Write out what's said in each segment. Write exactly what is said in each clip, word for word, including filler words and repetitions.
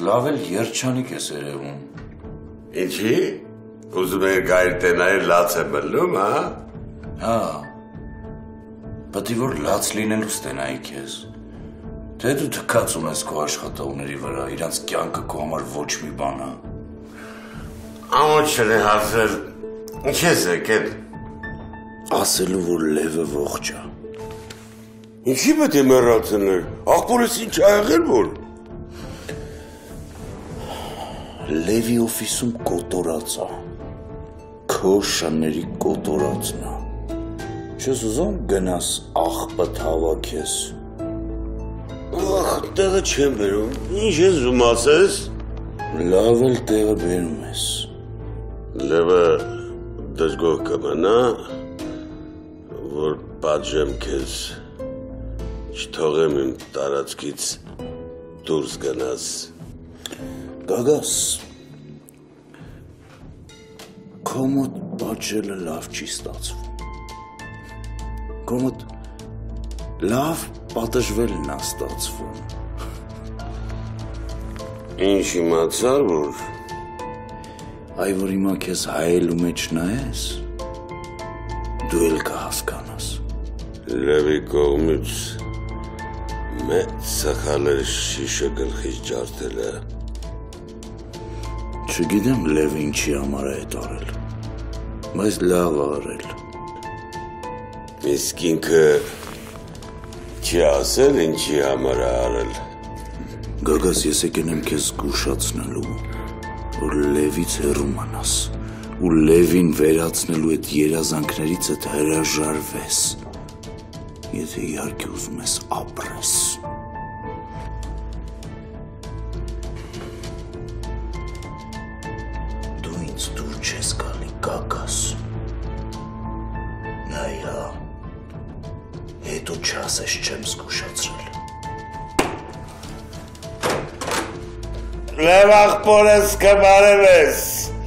լավ էլ երջանիկ ես երևում։ Ինչի՞։ Ուզում եք գայր տենայի լաց է բլում, հա։ Հա։ Պետք է որ լաց լինելու ստենայի քեզ։ Թե դու թքած ունես քո աշխատողների վրա, իրանց կյանքը քո համար ոչ մի բան է։ Ամոչ չլի հարցրել, ինչ ես եկել։ Ասելու, որ Լևը ողջ է։ Ինչի պետք է մեռացնել, աղբորս ինչ ա եղել որ։ Լևի օֆիսում կոտորած է, քո շների կոտորածն է, չես ուզում գնաս աղբդ հավաքես։ Ախ, տեղը չեմ բերում, ինչ ես ուզում ասես։ Լավ էլ տեղը բերում ես։ Լևը դժգոհ կմնա, որ պատժեմ քեզ, չթողեմ իմ տարածքից դուրս գնաս։ Գագաս, քո մոտ պատժելը լավ չի ստացվում։ Քո մոտ լավ պատժվելն է ստացվում։ Ինչ իմացար, որ այ որ հիմա քեզ հայելու մեջ նայես, դու էլ կհասկանաս։ Լևի կողմից մեծ սխալեր շիշը գլխից ջարդել է։ Չգիտեմ Լևը ինչի համար է այդ արել, բայց լավ արել։ Իսկ ինքը չի ասել ինչի համար է արել։ Գագաս, ես եկել եմ քեզ զգուշացնելու, որ Լևից հեռու մնաս, ու Լևին վերացնելու այդ երազանքներից հետ հրաժարվես, եթե իհարկե ուզում ես ապրես։ Դու ինձ դուր չես գալի, Գագաս։ Նայա, հետո չասես չեմ զգուշացրել։ Լև աղբորս կբարև ես։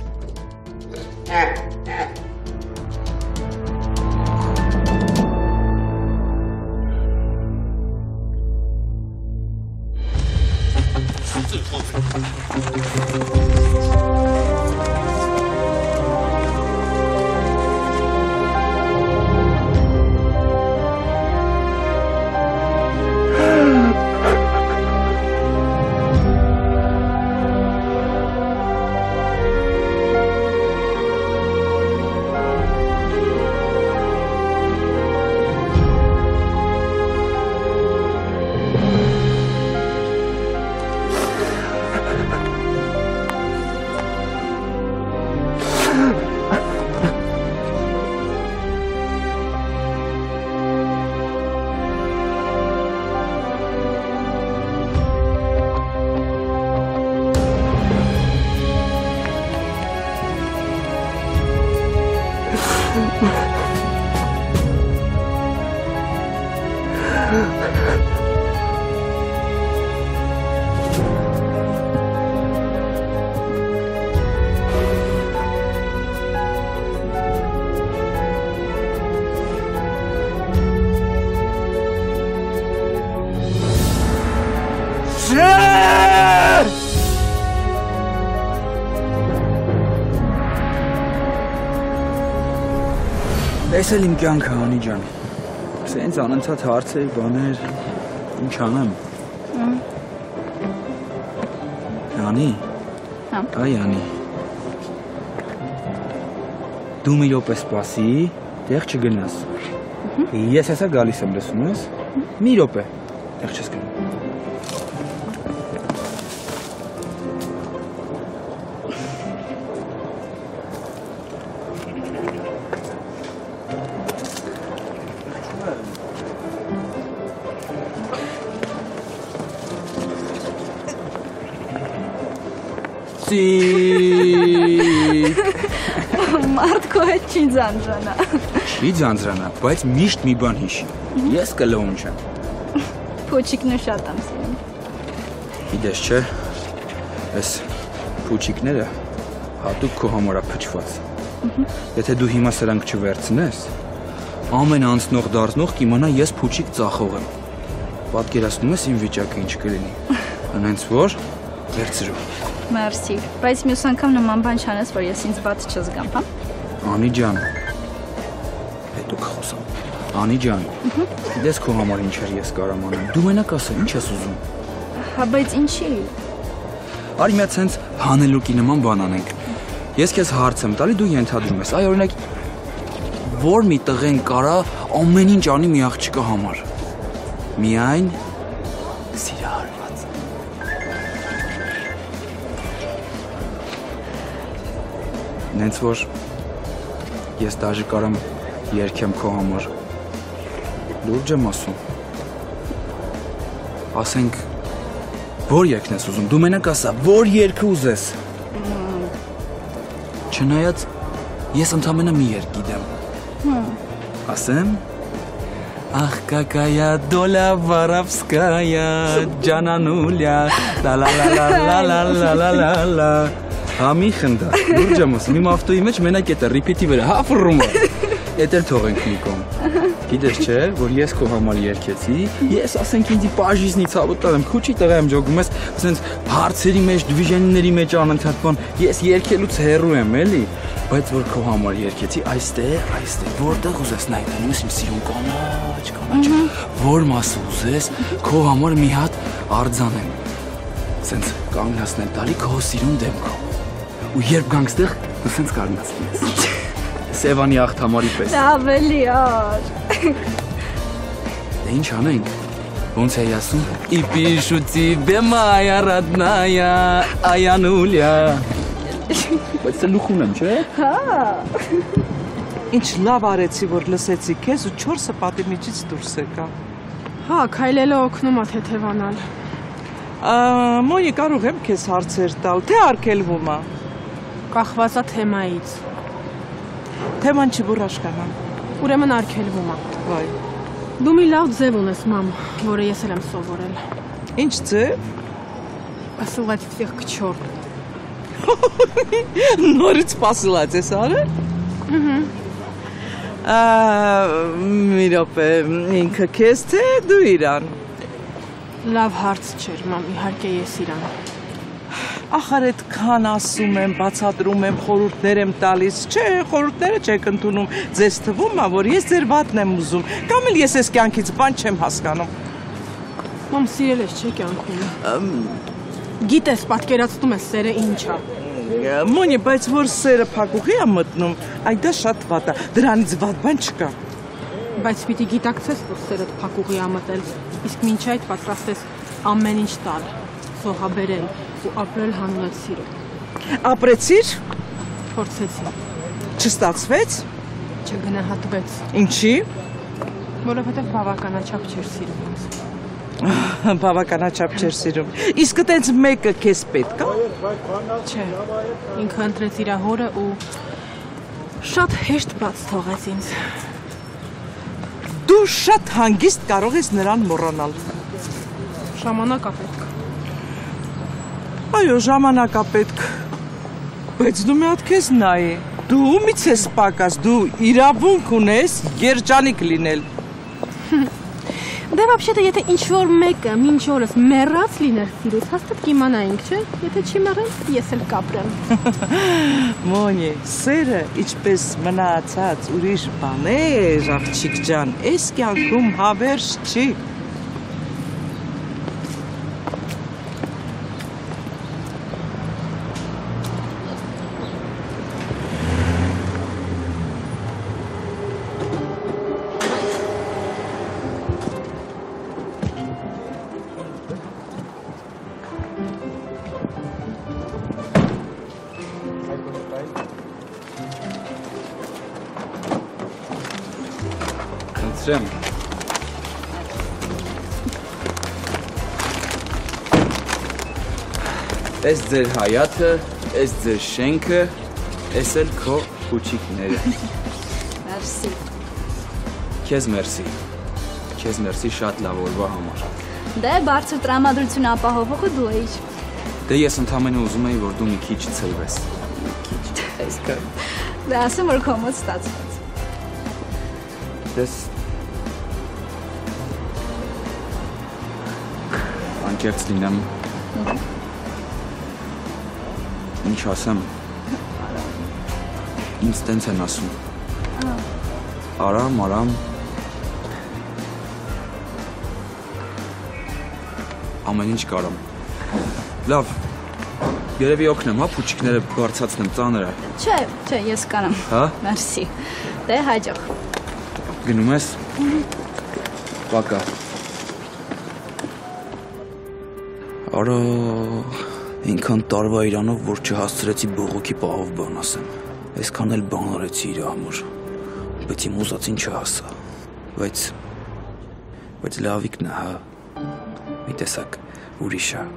Ես էլ իմ կյանքը անի ջան, սենց անընդհատ հարցեր, բաներ, ինչ անեմ։ Անի, այ անի, դու մի րոպե սպասի, տեղ չգնաս, ես հեսա գալիս եմ լսում ես, մի րոպե, տեղ չես գնում։ Մարդ քո հետ չի ձանձրանա։ Չի ձանձրանա, բայց միշտ մի բան հիշի։ Ես կլոուն չեմ։ Փոչիկն շատ եմ սիրում։ Գիտես չէ, այս փոչիկները հատուկ քո համար է փչված։ Եթե դու հիմա սրանք չվերցնես, ամեն անցնող դառնող կիմանա ես փոչիկ ծախող եմ։ Պատկերացնում ես իմ վիճակը ինչ կլինի։ Հենց որ Վերցրու։ Մերսի։ Բայց մյուս անգամ նման բան չանես, որ ես ինձ ված չզգամ, հա։ Անի ջան։ Հետո կխոսամ։ Անի ջան։ Դες քո համար ինչ էր ես կարամ անեմ։ Դու մենակ ասա, ինչ ես ուզում։ Հա, բայց ինչի։ Արի մի հատ սենց հանելուկի նման բան անենք։ Ես քեզ հարց եմ տալի, դու ենթադրում ես։ Այ օրինակ որ մի տղեն կարա ամեն ինչ անի մի աղջկա համար։ Միայն սիրահարված։ Նենց որ ես դաժե կարամ երգեմ քո համար։ Լուրջ եմ ասում։ Ասենք որ երգն ես ուզում, դու մենակ ասա, որ երգը ուզես։ Չնայած ես ընդամենը մի երգ գիտեմ։ Ասեմ Ах, какая доля воровская, Джанануля, ла-ла-ла-ла-ла-ла-ла-ла-ла. Համի խնդա, լուրջ եմ ասում, իմ ավտոյի մեջ մենակ էտ է ռիպիտի վրա, հա ֆռում է, էտ էլ թողենք մի կողմ։ Գիտես չէ, որ ես քո համար երգեցի, ես ասենք ինձի պաժիզնի ցավոտալ եմ, քուչի տղա եմ ջոգում ես, ասենց հարցերի մեջ, դվիժենների մեջ անընդհատ բան, ես երգելուց հեռու եմ, էլի, բայց որ քո համար երգեցի, այստեղ, այստեղ, որտեղ ուզես նայել, ես իմ սիրուն կանաչ, կանաչ, որ մասը ուզես, քո համար մի հատ արձանեմ, ասենց կանգնացնել տալի քո սիրուն դեմքով։ Ու երբ գանգստեղ, դու սենց կարնացնի ես։ Սևանի աղթամարի պես։ Ավելի ար։ Դե ինչ անենք, ոնց է ասում, И пишу тебе, моя родная, Аянуля։ Բայց սա լուխուն եմ, չէ։ Հա։ Ինչ լավ արեցի, որ լսեցի քեզ ու չորսը պատի միջից դուրս եկա։ Հա, քայլելը օգնում է թեթևանալ։ Մոնի կարող եմ քեզ հարցեր տալ, թե արգելվում է։ Կախված է թեմայից։ Թեման չի որ աշխանամ։ Ուրեմն արգելվում է։ Վայ։ Դու մի լավ ձև ունես, մամ, որը ես էլ եմ սովորել։ Ինչ ձև։ Ասուլած всех к чёрту։ Նորից սպասելած ես արել։ Մի րոպե, ինքը քեզ թե դու իրան։ Լավ հարց չէր, մամ, իհարկե ես իրան։ Ախար այդքան ասում եմ, բացատրում եմ, խորհուրդներ եմ տալիս, չէ, խորհուրդները չեք ընդունում, ձեզ թվում է, որ ես ձեր վատն եմ ուզում, կամ էլ ես ես կյանքից բան չեմ հասկանում։ Մամ, սիրել ես չէ կյանքում։ Գիտես, պատկերացնում ես սերը ինչ է։ Մոնի, բայց որ սերը փակուղի է մտնում, այ դա շատ վատ է, դրանից վատ բան չկա։ Բայց պիտի գիտակցես, որ սերդ փակուղի է մտել, իսկ մինչ այդ պատրաստ ես ամեն ինչ տալ, սողաբերել ու ապրել հանուն սիրո։ Ապրեցիր։ Փորձեցի։ Չստացվեց։ Չգնահատվեց։ Ինչի։ Որովհետև բավականաչափ չէր սիրում ինձ։ Բավականաչափ չէր սիրում։ Իսկ այտենց մեկը քեզ պետք է։ Չէ։ Ինքը ընտրեց իր հորը ու շատ հեշտ բաց թողեց ինձ։ Դու շատ հանգիստ կարող ես նրան մոռանալ։ Ժամանակ է պետք։ Այո, ժամանակ է պետք։ Բայց դու մի հատ քեզ նայի։ Դու ումից ես պակաս, դու իրավունք ունես երջանիկ լինել։ Դե вообще-то եթե ինչ-որ մեկը մինչ օրս մեռած լիներ սիրուց, հաստատ կիմանայինք, չէ՞։ Եթե չի մեռել, ես էլ կապրեմ։ Մոնի, սերը ինչպես մնացած ուրիշ բաներ, աղջիկ ջան, այս կյանքում հավերժ չի։ Սրեմ։ Էս ձեր հայաթը, էս ձեր շենքը, էս էլ քո փուչիկները։ Մերսի։ Քեզ մերսի։ Քեզ մերսի շատ լավ օրվա համար։ Դե բարձր տրամադրություն ապահովողը դու էիր։ Դե ես ընդամենը ուզում էի, որ դու մի քիչ ցլվես։ Մի քիչ։ Այսքան։ Դե ասեմ, որ քո մոտ ստացված։ Դες անկեղծ լինեմ, Ինչ ասեմ։ Ինձ տենց են ասում։ Արամ, արամ։ Ամեն ինչ կարամ։ Լավ։ Երևի օգնեմ, հա, փուչիկները բարձրացնեմ, ծանր է։ Չէ, չէ, ես կարամ։ Հա։ Մերսի։ Դե հաջող։ Գնում ես։ Պակա։ Արա, ինքան տարվա իրանով, որ չհասցրեցի բողոքի պահով բան ասեմ։ Այսքան էլ բան արեցի իր համար։ Բայց իմ ուզածին չհասա։ Բայց բայց լավիկն է, հա։ Մի տեսակ ուրիշ է։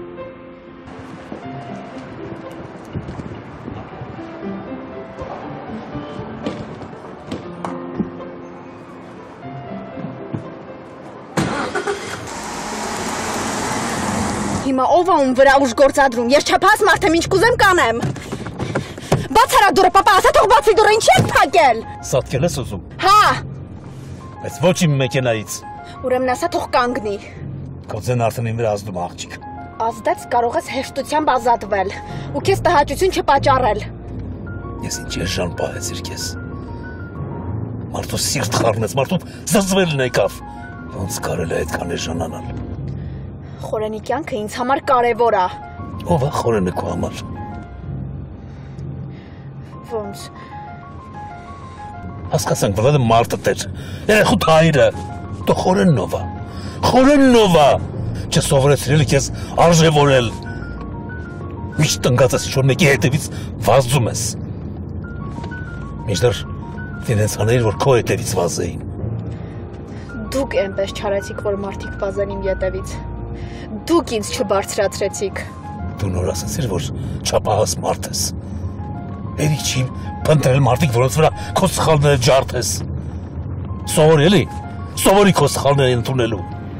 Հիմա ով է ում վրա ուժ գործադրում, ես չափած մարդ եմ, ինչ կուզեմ կանեմ։ Բաց արա դուրը, պապա, ասա թող բացի դուրը, ինչ եք փակել։ Սատկել ես ուզում։ Հա։ Բայց ոչ իմ մեքենայից։ Ուրեմն ասա թող կանգնի։ Քո ձեն արդեն իմ վրա ազդում աղջիկ։ Ազդեց կարող ես հեշտությամբ ազատվել ու քեզ տհաճություն չպատճառել։ Ես ինչ էժան պահեցիր քեզ։ Մարդու սիրտ խառնեց, մարդու զզվելն եկավ։ Ոնց կարելի է այդքան էժանանալ։ Խորենի կյանքը ինձ համար կարևոր է։ Ո՞վ է Խորենը քո համար։ Ոնց։ Հասկացանք, վլադը մարդը տեր։ Երեխու հայրը։ Դու Խորենն ով է։ Խորենն ով է։ Չսովորեցրել քեզ արժևորել։ Միշտ տնկած ես ինչ-որ մեկի հետևից վազում ես։ Միշտեր դինես աներ, որ քո հետևից վազեին։ Դուք այնպես չարեցիք, որ մարդիկ վազեն իմ ետևից։ Դուք ինձ չբարձրացրեցիք։ Դու նոր ասացիր, որ չափահաս մարդ ես։ Էլի չի փնտրել մարդիկ, որոնց վրա քո սխալները ջարդես։ Սովոր էլի, սովորի քո սխալները ընդունելու։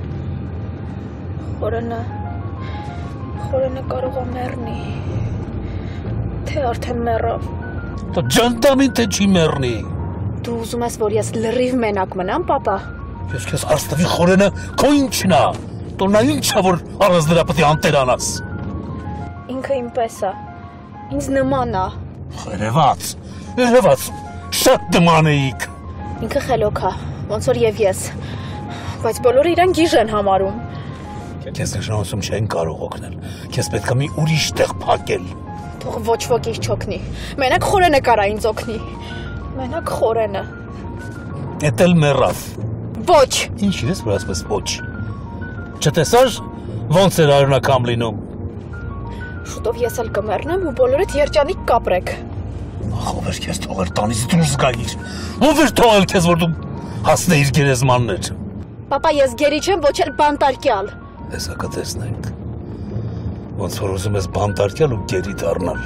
Խորենը, Խորենը կարող է մեռնի, թե արդեն մեռավ։ Դու ջանդամին թե չի մեռնի։ Դու ուզում ես, որ ես լրիվ մենակ մնամ, պապա։ Ես քեզ արստվի Խորենը քո ինչն է։ Դու նա ինչ է, որ առանց դրա պետք է անտերանաս։ Ինքը ինպես է, ինձ նման է։ Երևաց, երևաց, շատ նման էիք։ Ինքը խելոք է, ոնց որ և ես, բայց բոլորը իրան գիժ են համարում։ Քեզ նշանոցում չեն կարող օգնել, քեզ պետք է մի ուրիշ տեղ փակել։ Թող ոչ ոք ինձ չօգնի, մենակ Խորենը կարա ինձ օգնի, մենակ Խորենը։ Էդ էլ մեռավ։ Ոչ։ Ինչ ես, որ ասպես ոչ։ Չտեսար, ոնց էր արյունակամ լինում։ Շուտով ես էլ կմեռնեմ ու բոլորդ երջանիկ կապրեք։ Ախ, ով էր քեզ թողել տանից դուրս գայիր։ Ով էր թողել քեզ, որ դու հասնեիր գերեզմաններ։ Պապա, ես գերի չեմ, ոչ էլ բանտարկյալ։ Հեսա կտեսնենք։ Ոնց որ ուզում ես բանտարկյալ ու գերի դառնալ։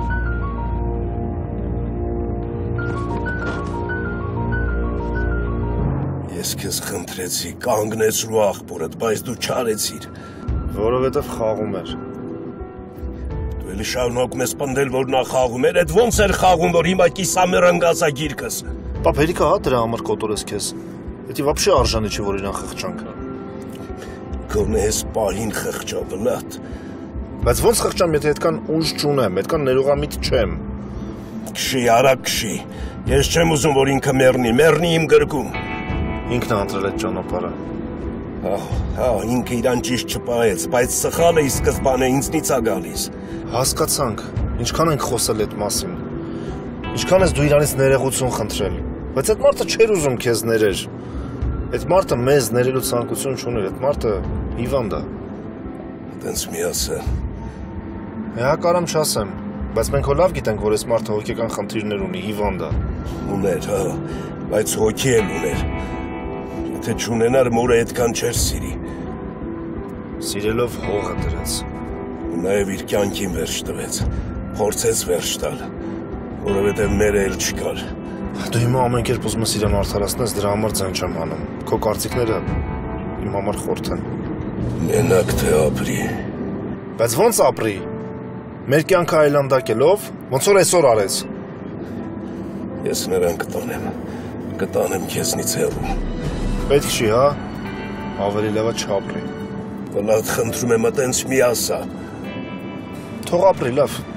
Ես քեզ խնդրեցի, կանգնեցրու աղբորդ, բայց դու չարեցիր։ Որովհետև խաղում էր։ Դու էլի շարունակում ես պնդել, որ նա խաղում էր, այդ ոնց էր խաղում, որ հիմա կիսամեր ընկածա գիրկս։ Պապ, հերիքա հա դրա համար կոտորես քեզ։ Դա вообще արժանի չի, որ իրան խղճանք։ Գոնե ես պահին խղճա, Վլադ։ Բայց ոնց խղճամ, եթե այդքան ուժ չունեմ, այդքան ներողամիտ չեմ։ Քշի, արա քշի։ Ես չեմ ուզում, որ ինքը մեռնի, մեռնի իմ գրկում։ Ինքն է ընտրել այդ ճանապարհը։ Հա, ինքը իրան ճիշտ չպահեց, բայց սխալը ի սկզբանե ինձնից է գալիս։ Հասկացանք, ինչքան ենք խոսել այդ մասին։ Ինչքան ես դու իրանից ներողություն խնդրել, բայց այդ մարդը չէր ուզում քեզ ներեր։ Այդ մարդը մեզ ներելու ցանկություն չուներ, այդ մարդը հիվանդ է։ Տենց մի ասա։ Հա, կարամ չասեմ, բայց մենք հո լավ գիտենք, որ այս մարդը հոգեկան խնդիրներ ունի, հիվանդ է։ Ուներ, հա, բայց հոգի էլ ուներ։ Եթե չունենար, մորը այդքան չէր սիրի։ Սիրելով հողը դրեց։ Ու նաև իր կյանքին վերջ տվեց, փորձեց վերջ տալ, որովհետև մերը էլ չկար։ Դու հիմա ամեն կերպ ուզում ես իրան արդարացնես, դրա համար ձայն չեմ հանում։ Քո կարծիքները իմ համար խորթ են։ Մենակ թե ապրի։ Բայց ոնց ապրի։ Մեր կյանքը այլանդակելով, ոնց որ այսօր արեց։ Ես նրան կտանեմ, կտանեմ քեզնից հեռու։ Պետք չի, հա։ Ավելի լավ է չապրի։ Վլադ, խնդրում եմ, այտենց մի ասա։ Թող ապրի, լավ։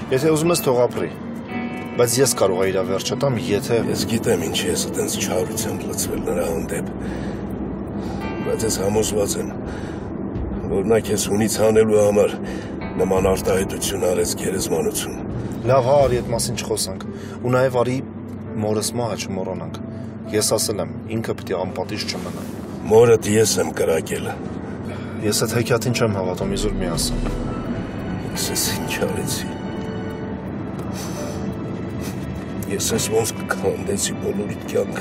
Եթե ուզում ես թող ապրի։ Բայց ես կարող եմ իր վերջը տամ, եթե Ես գիտեմ ինչի ես այդպես չարությամբ լցվել նրա հանդեպ։ Բայց ես համոզված եմ, որ նա քեզ հունից հանելու համար նման արտահայտություն արեց գերեզմանություն։ Լավ, հա, արի այդ մասին չխոսանք։ Ու նաև արի մորս մահը չմոռանանք։ Ես ասել եմ, ինքը պիտի անպատիժ չմնա։ Մորդ ես եմ կրակել։ Ես այդ հեքիաթին չեմ հավատում, իզուր մի ասա։ Ես ինչ արեցի։ Ես ես ոնց կքանդեցի բոլորիդ կյանքը։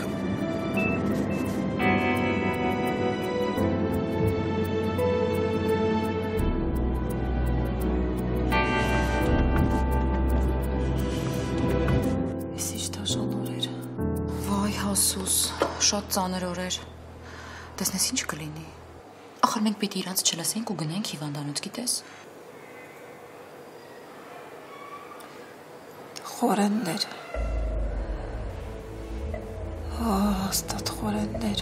Ես ինչ դաժան օրեր։ Վայ հասուս, շատ ծանր օրեր։ Տեսնես ինչ կլինի։ Ախր մենք պիտի իրանց չլսենք ու գնենք հիվանդանոց, գիտես։ Խորեններ։ Աստատ խորեններ։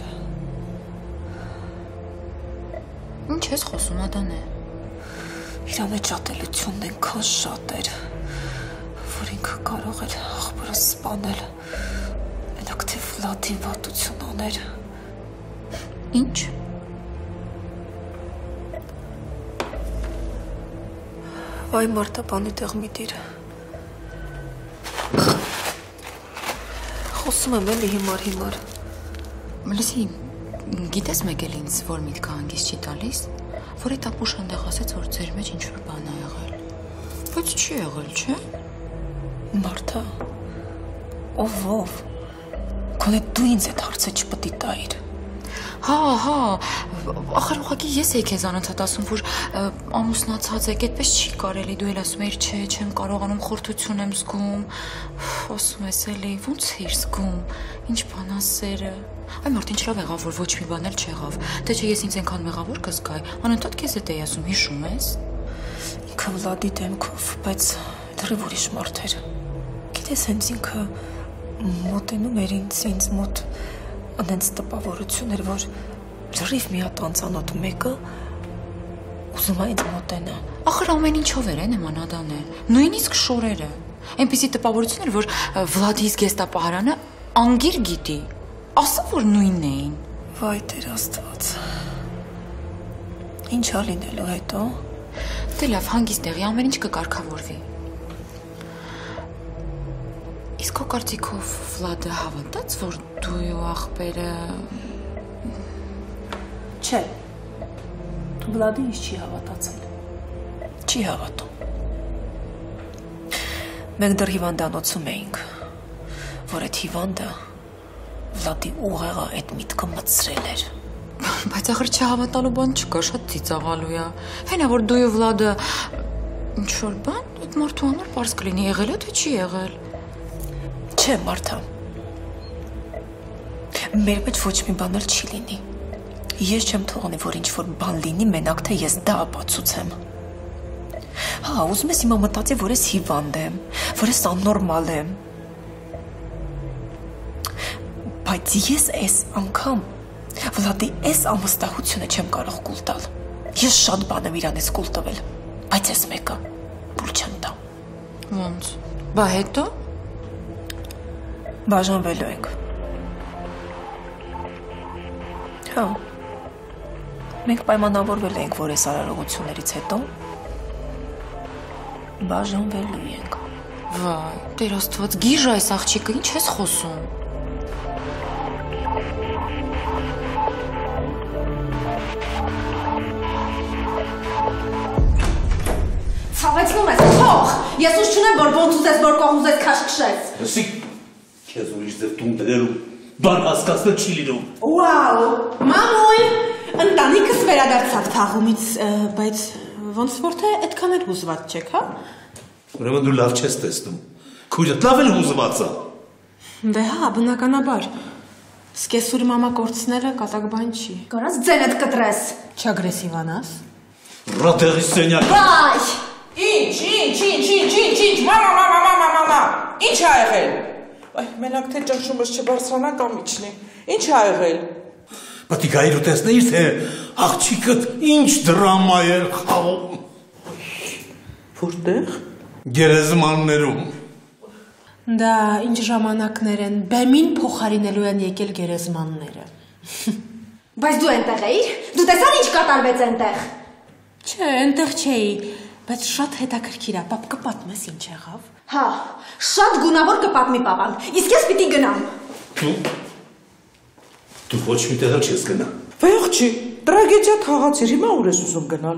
Ինչ ես խոսում, Ադանե։ Իրա մեջ ատելությունն այնքան շատ էր, որ ինքը կարող էր աղբորը սպանել, մենակ թե Վլադին վատություն աներ։ Ինչ։ Վայ մարտապանի տեղ մի տիր։ Խոսում եմ էլի հիմար հիմար։ Լսի, գիտես մեկ էլ ինձ որ միտքը հանգիստ չի տալիս, որ այդ ապուշ հանդեղ ասեց, որ ձեր մեջ ինչ-որ բան է եղել։ Բայց չի եղել, չէ՞։ Մարթա, ով ով, գոնե դու ինձ այդ հարցը չպետք է տայիր։ Հա, հա, ախր ուղղակի ես էի քեզ անընդհատ ասում, որ ամուսնացած եք, այդպես չի կարելի, դու էլ ասում էիր, չէ, չեմ կարողանում, խորթություն եմ զգում, ասում ես էլի, ոնց էիր զգում, ինչ բան ասերը։ Այ մարդ ինչ լավ եղավ, որ ոչ մի բան էլ չեղավ, թե չէ ես ինձ այնքան մեղավոր կզգայի, անընդհատ քեզ հետ էի ասում, հիշում ես։ Ինքը Վլադի դեմքով, բայց դեռ ուրիշ մարդ էր։ Գիտես, հենց ինքը մոտենում էր ինձ ինձ մոտ անենց տպավորություն էր, որ լրիվ մի հատ անծանոթ մեկը ուզում է ինձ մոտենա։ Ախր ամեն ինչով էր նման Ադանը, նույնիսկ շորերը։ Այնպիսի տպավորություն էր, որ Վլադի զգեստապահարանը անգիր գիտի, ասա որ նույնն էին։ Վայ Տեր Աստված։ Ինչ ա լինելու հետո։ Դե լավ, հանգիստ եղի, ամեն ինչ կկարգավորվի։ Իսկ քո կարծիքով Վլադը հավատաց, որ դու ու աղբերը… Չէ, դու Վլադը ինձ չի հավատացել։ Չի հավատում։ Մենք դեռ հիվանդանոցում էինք, որ այդ հիվանդը Վլադի ուղեղը այդ միտքը մտցրել էր։ Բայց ախր չհավատալու բան չկա, շատ ծիծաղալու է։ Հենա որ դու ու Վլադը ինչ-որ բան, այդ մարդու համար պարզ կլինի, եղել է, թե չի եղել։ Չէ, Մարթա, մեր մեջ ոչ մի բան էլ չի լինի։ Ես չեմ թողնի, որ ինչ-որ բան լինի, մենակ թե ես դա ապացուցեմ։ Հա, ուզում ես հիմա մտածի, որ ես հիվանդ եմ, որ ես աննորմալ եմ։ Բայց ես այս անգամ Վլադի այս ամստահությունը չեմ կարող կուլ տալ։ Ես շատ բան եմ իրանից կուլ տվել, բայց ես մեկը կուլ չեմ տա։ Ոնց, բա հետո։ Բաժանվելու ենք։ Հա, մենք պայմանավորվել ենք, որ այս արարողություններից հետո բաժանվելու ենք։ Վայ, Տեր Աստված, գիժ այս աղջիկը, ինչ ես խոսում։ Ցավեցնում ես, թող, ես ուժ չունեմ, որ ոնց ուզես, որ կողմ ուզես քաշքշես։ Լսի, քեզ ուրիշ ձև տուն դերելու բան հասկացնել չի լինում։ Վաու, մամույ, ընտանիքս վերադարձավ թաղումից, բայց ոնց որ թե այդքան էլ հուզված չեք, հա։ Ուրեմն դու լավ չես տեսնում։ Քույրդ լավ էլ հուզված է։ Դե հա, բնականաբար։ Սկեսուր մամա կորցնելը կատակ բան չի։ Գորած ձենդ կտրես։ Չագրեսիվանաս։ Ռատերի սենյակ։ Վայ։ Ինչ, ինչ, ինչ, ինչ, ինչ, ինչ, մամա, մամա, մամա, մամա, ինչ ա եղել։ Այ, մենակ թե ճնշումս չբարձրանա կամ իջնի, ինչ ա եղել։ Պտի գայր ու տեսնեիր, թե աղջիկդ ինչ դրամա էր խաղում։ Որտեղ։ Գերեզմաններում։ Դա ինչ ժամանակներ են, բեմին փոխարինելու են եկել գերեզմանները։ Բայց դու այնտեղ էիր, դու տեսար ինչ կատարվեց այնտեղ։ Չէ, այնտեղ չէի, բայց շատ հետաքրքիր է, պապ կպատմես ինչ եղավ։ Հա, շատ գունավոր կպատմի պապան, իսկ ես պիտի գնամ։ Դու Դու ոչ մի տեղ չես գնա։ Վայողջի, տրագեդիա թաղացիր, հիմա ուր ես ուզում գնալ։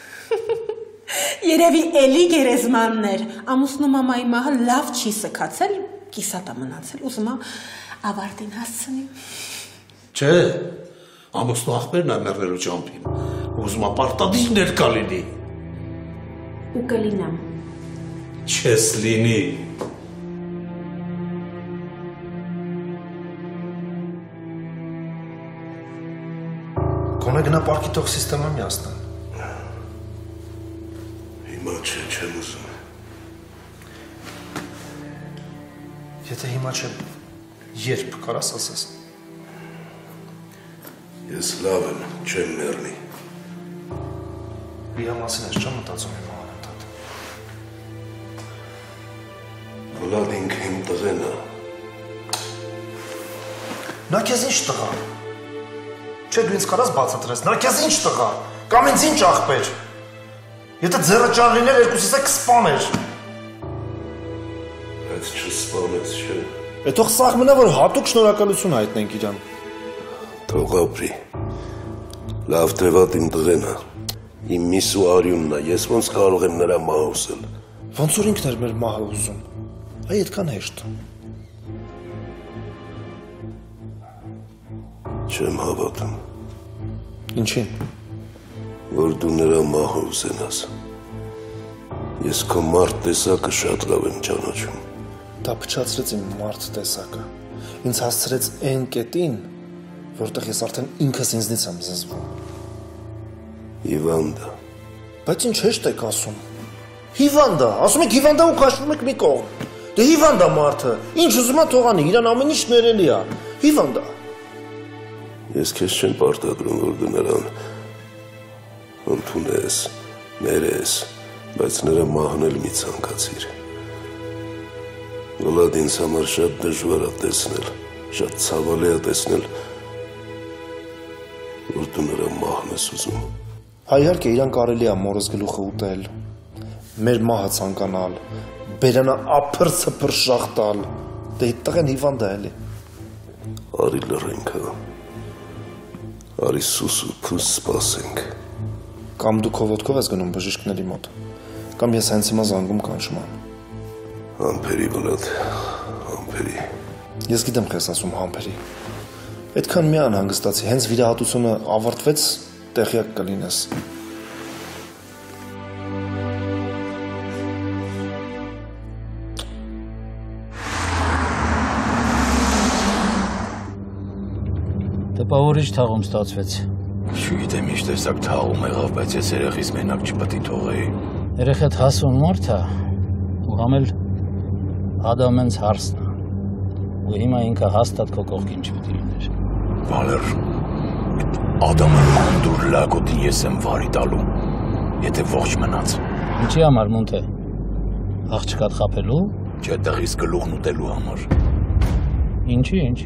Երևի էլի գերեզմաններ, ամուսնու մամայի մահը լավ չի սքացել, կիսատ է մնացել, ուզում է ավարտին հասցնի։ Չէ, ամուսնու աղբերն է մեռնելու ճամփին, ուզում է պարտադիր ներկա լինի։ Ու կլինեմ։ Չես լինի։ Գոնե գնա պարկի թող սիստեմը միացնեմ։ Հիմա չէ, չեմ ուզում։ Եթե հիմա չէ, երբ կարաս ասես։ Ես լավ եմ, չեմ մեռնի։ Իրա մասին ես չեմ մտածում հիմա անընդհատ։ Վլադ ինքը իմ տղեն է։ Նա քեզ ինչ տղա։ Չէ, դու ինձ կարաս բացատրես, նա քեզ ինչ տղա, կամ ինձ ինչ աղբեր։ Եթե ձեռը ճար լիներ, երկուսիս է կսպաներ։ Բայց չսպանեց, չէ։ Է թող սաղ մնա, որ հատուկ շնորհակալություն հայտնենք իրան։ Թող ապրի։ Լավ տևատ իմ տղեն է։ Իմ միսու արյունն է, ես ոնց կարող եմ նրա մահը ուզել։ Ոնց որ ինքն էր մեր մահը ուզում։ Այ այդքան հեշտ։ Չեմ հավատում։ Ինչին։ Որ դու նրա մահը ուզենաս։ Ես քո մարդ տեսակը շատ լավ եմ ճանաչում։ Դա փչացրեց իմ մարդ տեսակը։ Ինձ հասցրեց այն կետին, որտեղ ես արդեն ինքս ինձնից եմ զզվում։ Հիվանդա։ Բայց ինչ հեշտ եք ասում։ Հիվանդա, ասում եք հիվանդա ու քաշվում եք մի կողմ։ Դե հիվանդա մարդը, ինչ ուզում է թողանի, իրան ամեն ինչ ներելի է։ Հիվանդա։ Ես քեզ չեմ պարտադրում, որ դու նրան ընդունես, ներես, բայց նրա մահն էլ մի ցանկացիր։ Վլադ ինձ համար շատ դժվար է տեսնել, շատ ցավալի է տեսնել, որ դու նրա մահն ես ուզում։ Հայհարկե իրան կարելի է մորս գլուխը ուտել, մեր մահը ցանկանալ, բերանա ափր ցփր շախտալ, դե տղեն հիվանդ է էլի։ Արի լռենք, հա։ Արի սուս ու փուս սպասենք։ Կամ դու քո ոտքով ես գնում բժիշկների մոտ, կամ ես հենց հիմա զանգում կանչում եմ։ Համբերի Վլադ, համբերի։ Ես գիտեմ քեզ ասում համբերի։ Այդքան մի անհանգստացի, հենց վիրահատությունը ավարտվեց, տեղյակ կլինես։ Տպավորիչ թաղում ստացվեց։ Չգիտեմ ինչ տեսակ թաղում եղավ, բայց ես երեխիս մենակ չպետք է թողեի։ Երեխեդ հասուն մարդ է, ու համ էլ Ադամենց հարսն է։ Ու հիմա ինքը հաստատ քո կողքին չպետք է լիներ։ Վալեր, Ադամը մանդուր լագոտին ես եմ վարի տալու, եթե ողջ մնաց։ Ինչի համար մունթե։ Աղջկատ խապելու։ Չէ, տղիս գլուխն ուտելու համար։ Ինչի, ինչ։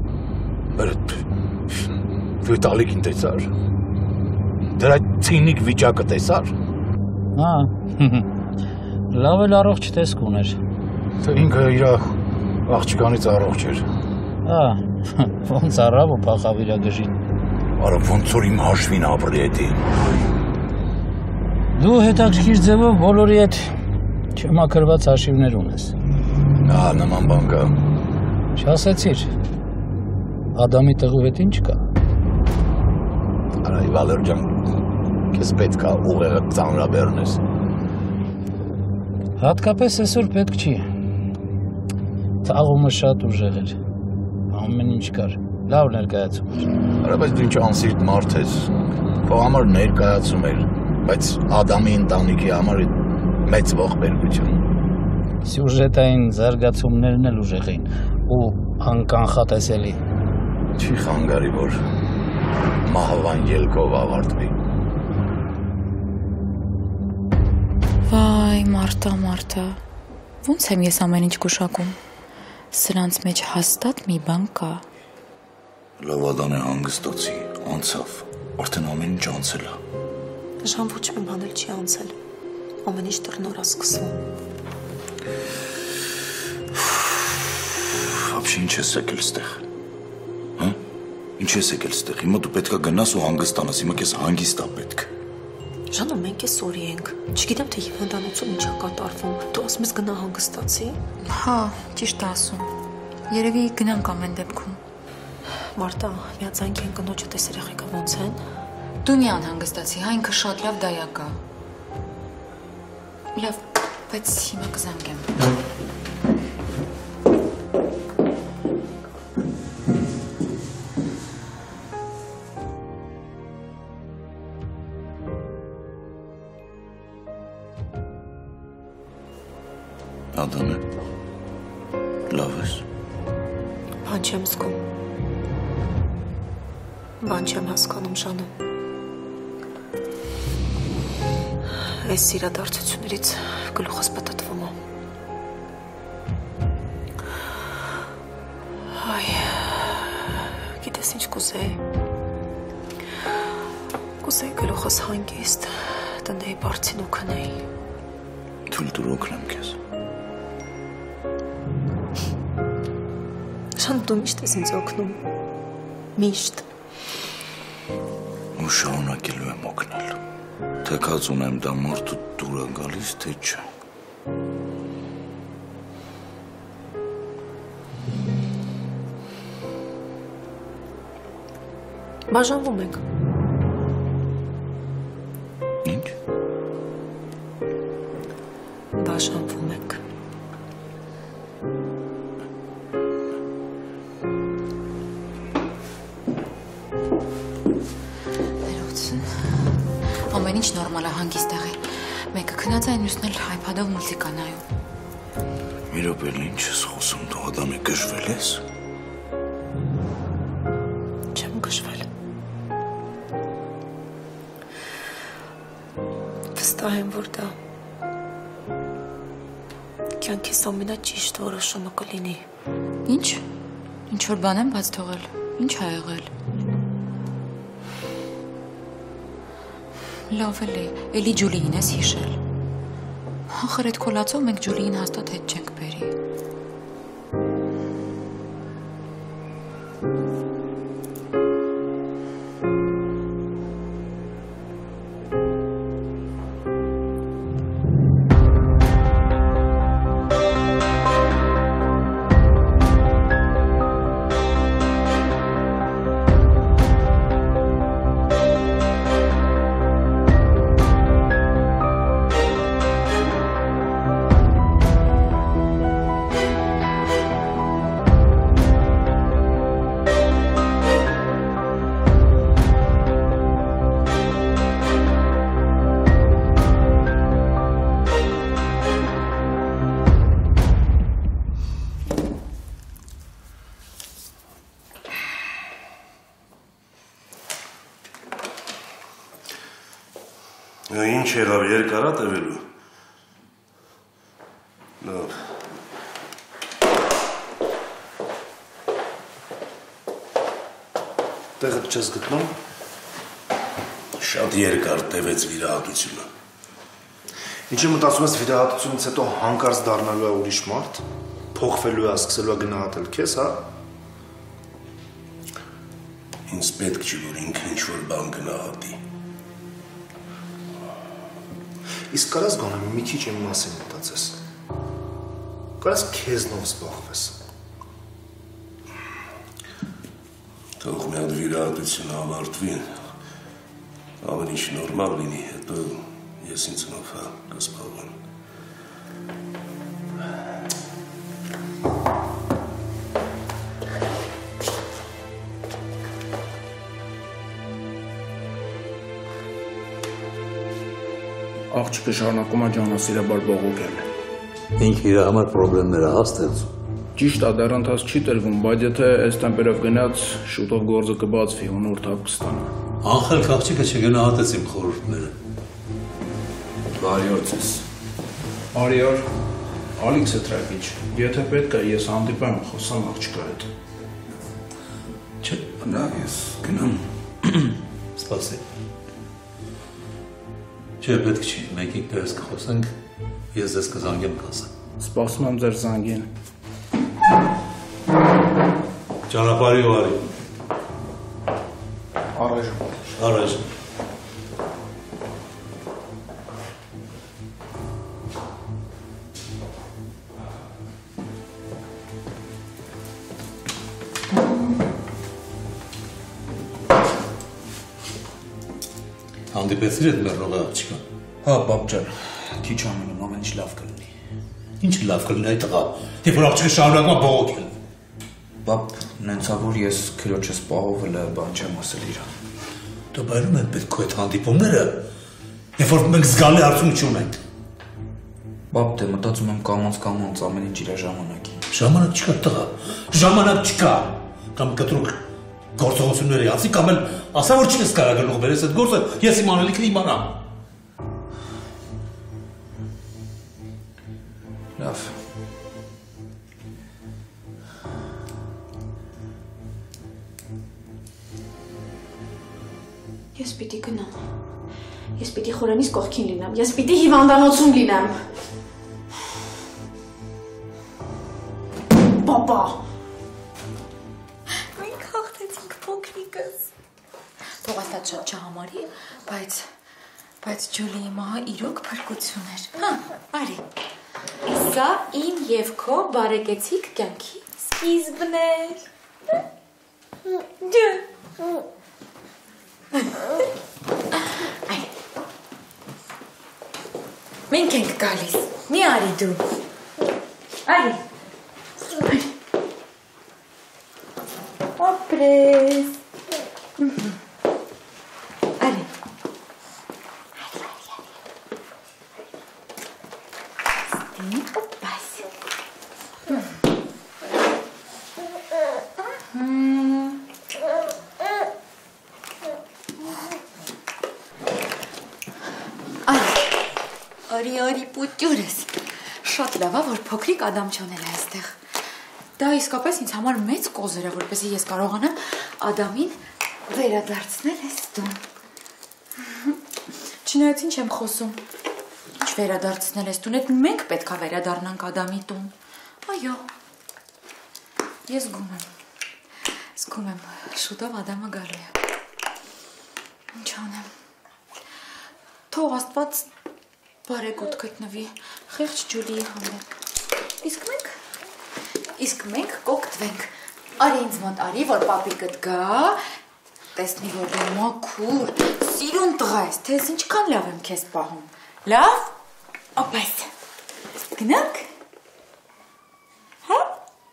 Դու այդ ալիքին տեսար։ Դրա ցինիկ վիճակը տեսար։ Հա։ Լավ էլ առողջ տեսք ուներ։ Թե ինքը իր աղջկանից առողջ էր։ Հա, ոնց առավ ու փախավ իր գժին։ Արա ոնց որ իմ հաշվին ապրի էդի։ Դու հետաքրքիր ձևով բոլորի հետ չմաքրված հաշիվներ ունես։ Հա, նման բան կա։ Չասեցիր։ Ադամի տղու հետ ինչ կա։ Արա Վալեր ջան, քեզ պետք է ուղեղը ծանրաբեռնես։ Հատկապես այսօր պետք չի։ Թաղումը շատ ուժեղ էր։ Ամեն ինչ կար։ Լավ ներկայացում էր։ Արա բայց դու ինչ անսիրտ մարդ ես։ Քո համար ներկայացում էր, բայց Ադամի ընտանիքի համար մեծ ողբերգություն։ Սյուժետային զարգացումներն էլ ուժեղ էին ու անկանխատեսելի։ Չի խանգարի, որ մահվան ելքով ավարտվի։ Վայ, Մարտա, Մարտա, ոնց եմ ես ամեն ինչ գուշակում, սրանց մեջ հաստատ մի բան կա։ Լավ Ադանը հանգստացի, անցավ, արդեն ամեն ինչ անցել է։ Ժան ոչ մի բան էլ չի անցել, ամեն ինչ դեռ նոր է սկսվում։ Вообще ինչ ես եկել ստեղ, հա? Ինչ ես եկել ստեղ, հիմա դու պետք է գնաս ու հանգստանաս, հիմա քեզ հանգիստ է պետք։ Ժանո, մենք է սորի ենք, չգիտեմ թե հիվանդանոցում ինչ է կատարվում, դու ասում ես գնա հանգստացի։ Հա, ճիշտ ասում, երևի գնանք ամեն դեպքում։ Մարտա, միաձայն կեն կնոջը տես երեխեքը ոնց են։ Դու մի անհանգստացի, հա ինքը շատ լավ դայակ է։ Լավ, բայց հիմա կզանգեմ։ Ադամը, լավ ես։ Բան չեմ զգում։ Բան չեմ հասկանում, Ժանը։ Այս իրադարձություններից գլուխս պտտվում է։ Այ, գիտես ինչ կուզեի։ Կուզեի գլուխս հանգիստ, տնեի բարձին ու քնեի։ Թույլ տուր օգնեմ քեզ։ Ժան, դու միշտ ես ինձ օգնում։ Միշտ։ Ու շարունակելու եմ օգնել։ Թեկած ունեմ դա մարդու դուր է գալիս, թե չէ։ Բաժանվում ենք։ Ինչ։ Բաժանվում ենք։ Ամեն ինչ նորմալ է հանգիստ եղի։ Մեկը քնած է, մյուսն էլ iPad-ով մուզիկա նայում։ Մի րոպե, ինչ ես խոսում, դու Ադամի գժվել ես։ Չեմ գժվել։ Վստահ եմ, որ դա կյանքիս ամենաճիշտ որոշումը կլինի։ Ինչ։ Ինչ որ բան եմ բաց թողել։ Ինչ ա եղել։ Լավ էլի, էլի Ջուլիին ես հիշել։ Ախր այդ քոլացով մենք Ջուլիին հաստատ հետ չենք բերի։ Ինչ եղավ, երկար է տևելու։ Լավ։ Տեղը չես գտնում։ Շատ երկար տևեց վիրահատությունը։ Ինչի մտածում ես վիրահատությունից հետո հանկարծ դառնալու է ուրիշ մարդ, փոխվելու է, սկսելու է գնահատել քեզ, հա։ Ինձ պետք չի, որ ինքը ինչ-որ բան գնահատի։ Իսկ կարաս գոնե մի քիչ իմ մասին մտածես։ Կարաս քեզնով զբաղվես։ Թող մի հատ վիրահատությունը ավարտվի, ամեն ինչ նորմալ լինի, հետո ես ինձնով հա կզբաղվեմ։ Աղջիկը շարունակում է ջանասիրաբար բողոքել։ Ինքը իր համար պրոբլեմներ է ստեղծում։ Ճիշտ է, դեռ ընթաց չի տրվում, բայց եթե այս տեմպերով գնաց, շուտով գործը կբացվի, հունոր թափ կստանա։ Անխելք աղջիկը չգնահատեց իմ խորհուրդները։ Բարի օր ձեզ։ Արիար, Ալիքսը տրագիչ, եթե պետք է ես հանդիպեմ խոսամ աղջկա հետ։ Չէ, նա ես գնամ։ Սպասի։ Չէ, պետք չի, մենք ինքներս կխոսենք, ես ձեզ կզանգեմ կասեմ։ Սպասում եմ ձեր զանգին։ Ճանապարհի վարի։ Առայժմ։ Առայժմ։ Հանդիպեցիր այդ մեռնող աղջիկը։ Հա, բաբ ջան, քիչ ամենում ամեն ինչ լավ կլինի։ Ինչ լավ կլինի այդ տղա, երբ որ աղջիկը շարունակում է բողոքել։ Բաբ, նենցա որ ես քրոջս պահովել է, բան չեմ ասել իրան։ Դու բերում են պետք է այդ հանդիպումները, երբ որ մենք զգալի արդյունք չունենք։ Բաբ, դե մտածում եմ կամած-կամած ամեն ինչ իր ժամանակին։ Ժամանակ չկա տղա, ժամանակ չկա։ Կամ կտրուկ գործողությունների ասի, կամ էլ ասա որ չես կարող գլուխ բերես այդ գործը, ես իմ անելիքը իմանամ։ Լավ։ Ես պիտի գնամ։ Ես պիտի խորանից կողքին լինեմ։ Ես պիտի հիվանդանոցում լինեմ։ Պապա։ Մենք հաղթեցինք փոքրիկս։ Թող աստված շատ չհամարի, բայց բայց Ջուլիի մահը իրոք փրկություն էր։ Հա, արի։ Սա իմ եւ քո բարեկեցիկ կյանքի սկիզբն էր։ Դե։ Այ։ Մենք ենք գալիս։ Մի արի դու։ Արի։ Արի։ Ապրես։ Արի։ Ստին օպաս։ Արի, արի, պուտյուրս, շատ լավ է, որ փոքրիկ Ադամ չոնել է այստեղ։ Դա իսկապես ինձ համար մեծ կոզեր է, որպեսզի ես կարողանամ Ադամին վերադարձնել այս տուն։ Չնայած ինչ եմ խոսում, ինչ վերադարձնել այս տուն, այդ մենք պետք է վերադառնանք Ադամի տուն։ Այո, ես զգում եմ, զգում եմ, շուտով Ադամը գալու է։ Ինչ անեմ, թող Աստված բարեգութ գտնվի խեղճ Ջուլիի համար։ Իսկ մենք, իսկ մենք կօգտվենք։ Արի ինձ մոտ արի, որ պապիկդ գա, տեսնի, որ դու մաքուր, սիրուն տղա ես, թե ես ինչքան լավ եմ քեզ պահում։ Լավ, ապայս, գնանք, հա,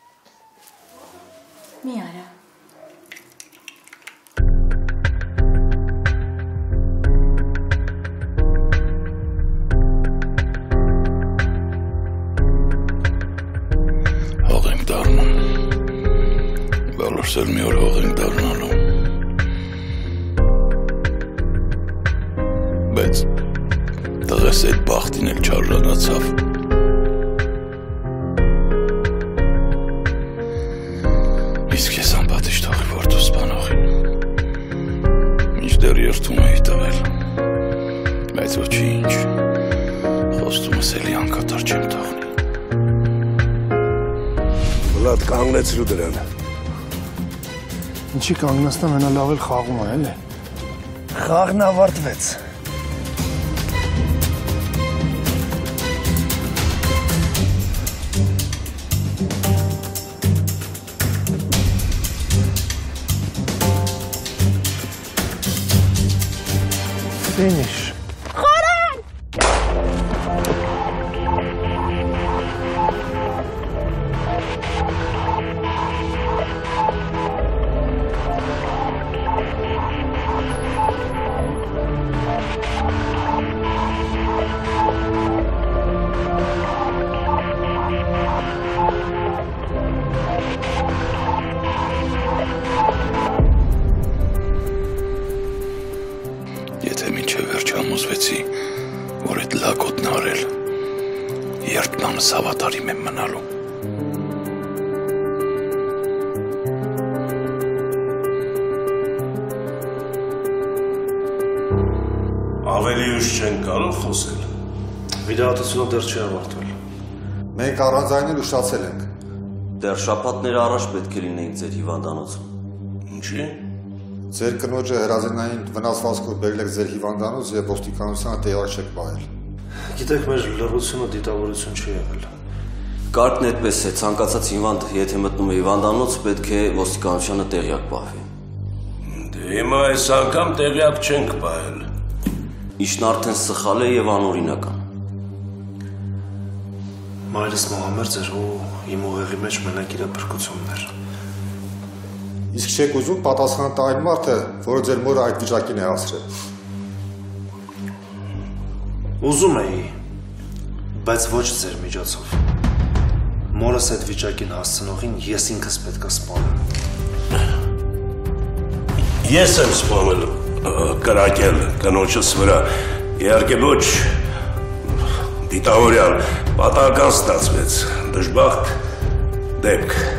մի արա։ Բոլորս էլ մի օր հող ենք դառնալու։ Բայց տղես այդ բախտին էլ չարժանացավ։ Իսկ ես անպատիժ թողի որդու սպանողին։ Մինչդեռ երդում էի տվել։ Բայց ոչինչ, խոստումս էլի անկատար չեմ թողնի։ Վլադ կանգնեցրու դրան։ Ինչի կանգնացնեմ, հենա լավ էլ խաղում է, էլի։ Խաղն ավարտվեց։ Finish. Եթե մինչև վերջ երբնամս հավատարիմ եմ մնալու։ Ավելի ուշ չեն կարող խոսել։ Վիրահատությունը դեռ չի ավարտվել։ Մենք առանձայնել ուշացել ենք։ Դեռ շաբաթներ առաջ պետք է լինեինք ձեր հիվանդանոցում։ Ինչի՞։ Ձեր կնոջը հրազենային վնասվածքով բերել եք ձեր հիվանդանոց եւ ոստիկանությանը տեղյակ չեք պահել։ Գիտեք, մեր լրացումը դիտավորություն չի եղել։ Կարգն այդպես է, ցանկացած հիվանդ, եթե մտնում է հիվանդանոց, պետք է ոստիկանությանը տեղյակ պահվի։ Դե հիմա այս անգամ տեղյակ չենք պահել։ Իշն արդեն սխալ է եւ անօրինական։ Մայրս Մոհամեդ էր ու իմ ուղեղի մեջ մենակ իր բրկությունն էր։ Իսկ չեք ուզում պատասխան տա այն մարդը, որը ձեր մորը այդ վիճակին է հասցրել։ Ուզում էի, բայց ոչ ձեր միջոցով։ Մորս այդ վիճակին հասցնողին ես ինքս պետք է սպանեմ։ Ես եմ սպանել կրակել կնոջս վրա, իհարկե ոչ դիտավորյալ, պատահական ստացվեց, դժբախտ դեպք։